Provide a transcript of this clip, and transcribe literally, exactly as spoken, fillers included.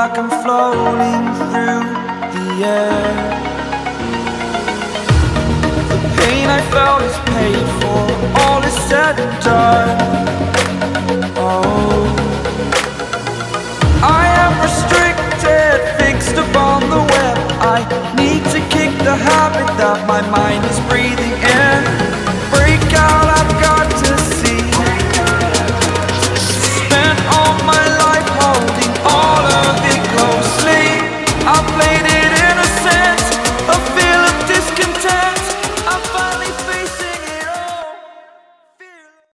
like I'm floating through the air. The pain I felt is paid for, all is said and done. Oh, I am restricted, fixed upon the web. I need to kick the habit that my mind is